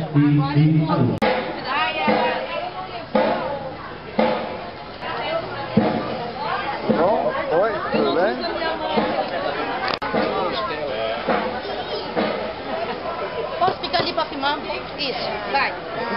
alô. Bom, oi, tudo bem? Posso ficar ali para filmar? Isso, vai.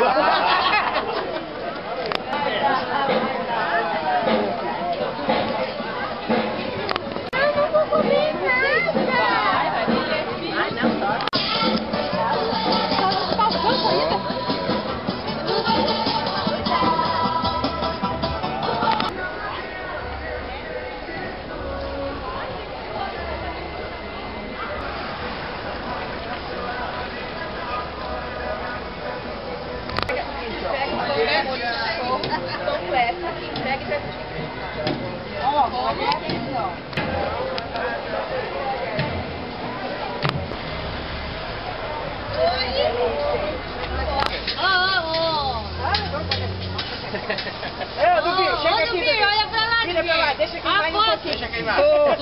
Chega aqui, olha pra lá, vira pra lá, deixa queimar um pouquinho. Deixa queimar.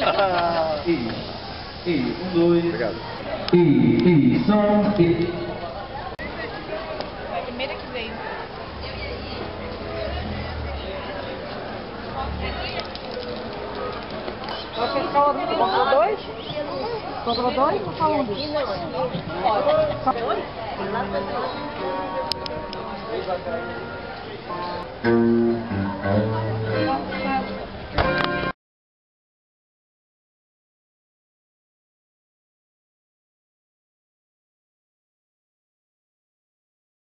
Dois. Obrigado. Som. É a primeira que veio. Você escala comprou dois? Comprou dois ou só um? Pode.